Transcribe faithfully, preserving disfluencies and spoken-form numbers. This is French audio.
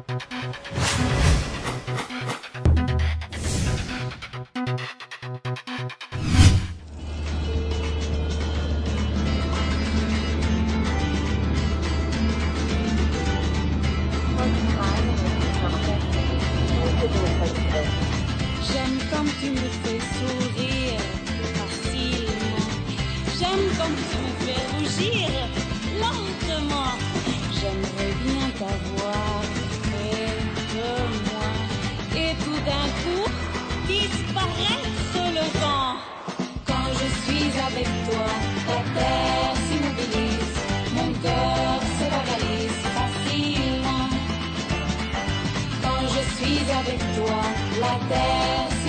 J'aime quand tu me fais sourire facilement. J'aime quand tu me fais rougir lentement. J'aimerais bien t'avoir près de moi et tout d'un coup disparaître le vent. Quand je suis avec toi, la terre s'immobilise, mon cœur se paralyse facilement. Quand je suis avec toi, la terre